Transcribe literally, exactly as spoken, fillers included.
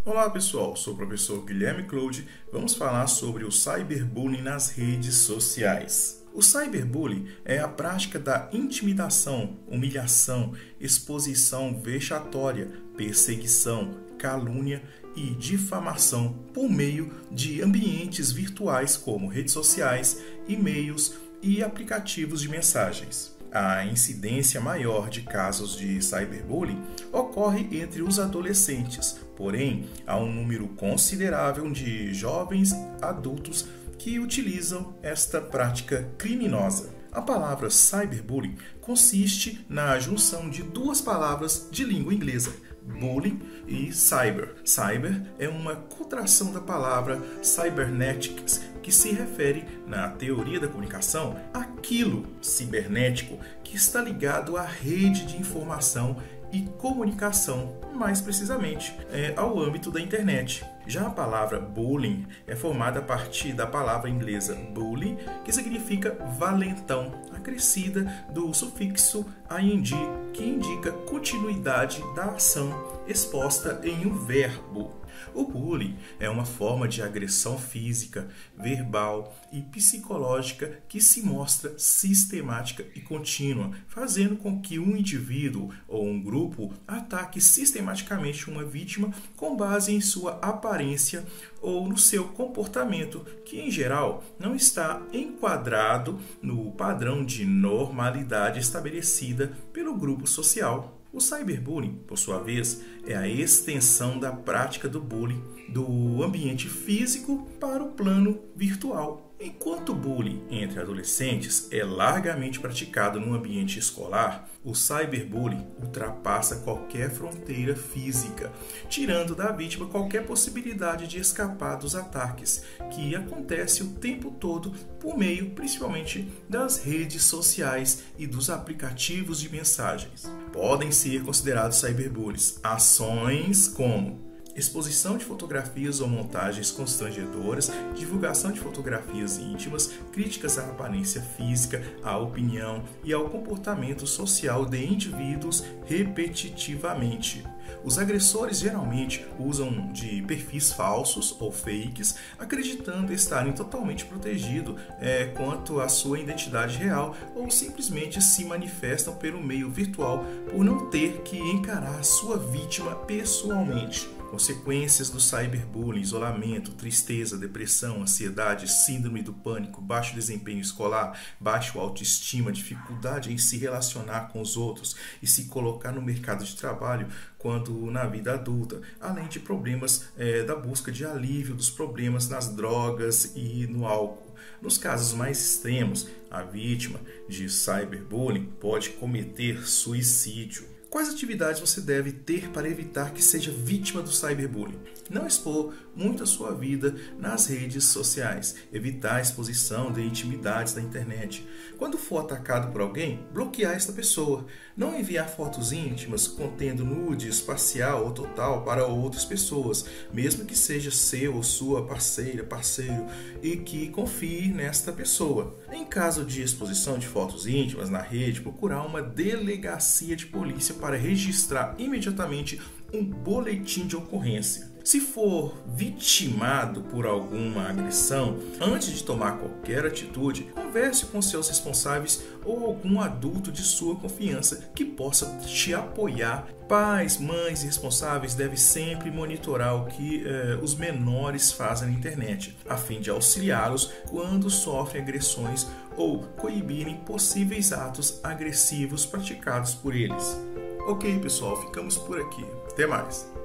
Olá pessoal, sou o professor Guilherme Claude. Vamos falar sobre o cyberbullying nas redes sociais. O cyberbullying é a prática da intimidação, humilhação, exposição vexatória, perseguição, calúnia e difamação por meio de ambientes virtuais como redes sociais, e-mails e aplicativos de mensagens. A incidência maior de casos de cyberbullying ocorre entre os adolescentes, porém, há um número considerável de jovens adultos que utilizam esta prática criminosa. A palavra cyberbullying consiste na junção de duas palavras de língua inglesa, bullying e cyber. Cyber é uma contração da palavra cybernetics, que se refere, na teoria da comunicação, àquilo cibernético que está ligado à rede de informação e comunicação, mais precisamente, é, ao âmbito da internet. Já a palavra bullying é formada a partir da palavra inglesa bully, que significa valentão, acrescida do sufixo ing, que indica continuidade da ação exposta em um verbo. O bullying é uma forma de agressão física, verbal e psicológica que se mostra sistemática e contínua, fazendo com que um indivíduo ou um grupo ataque sistematicamente uma vítima com base em sua aparência ou no seu comportamento, que em geral não está enquadrado no padrão de normalidade estabelecida pelo grupo social. O cyberbullying, por sua vez, é a extensão da prática do bullying do ambiente físico para o plano virtual. Enquanto o bullying entre adolescentes é largamente praticado no ambiente escolar, o cyberbullying ultrapassa qualquer fronteira física, tirando da vítima qualquer possibilidade de escapar dos ataques, que acontece o tempo todo por meio, principalmente, das redes sociais e dos aplicativos de mensagens. Podem ser considerados cyberbullies ações como exposição de fotografias ou montagens constrangedoras, divulgação de fotografias íntimas, críticas à aparência física, à opinião e ao comportamento social de indivíduos repetitivamente. Os agressores geralmente usam de perfis falsos ou fakes, acreditando estarem totalmente protegidos é, quanto à sua identidade real, ou simplesmente se manifestam pelo meio virtual por não ter que encarar a sua vítima pessoalmente. Consequências do cyberbullying: isolamento, tristeza, depressão, ansiedade, síndrome do pânico, baixo desempenho escolar, baixa autoestima, dificuldade em se relacionar com os outros e se colocar no mercado de trabalho quando na vida adulta, além de problemas é, da busca de alívio dos problemas nas drogas e no álcool. Nos casos mais extremos, a vítima de cyberbullying pode cometer suicídio. Quais atividades você deve ter para evitar que seja vítima do cyberbullying? Não expor muito a sua vida nas redes sociais. Evitar a exposição de intimidades da internet. Quando for atacado por alguém, bloquear esta pessoa. Não enviar fotos íntimas contendo nudes parcial ou total para outras pessoas, mesmo que seja seu ou sua parceira, parceiro, e que confie nesta pessoa. Em caso de exposição de fotos íntimas na rede, procurar uma delegacia de polícia para registrar imediatamente um boletim de ocorrência. Se for vitimado por alguma agressão, antes de tomar qualquer atitude, converse com seus responsáveis ou algum adulto de sua confiança que possa te apoiar. Pais, mães e responsáveis devem sempre monitorar o que eh, os menores fazem na internet, a fim de auxiliá-los quando sofrem agressões ou coibirem possíveis atos agressivos praticados por eles. Ok, pessoal, ficamos por aqui. Até mais!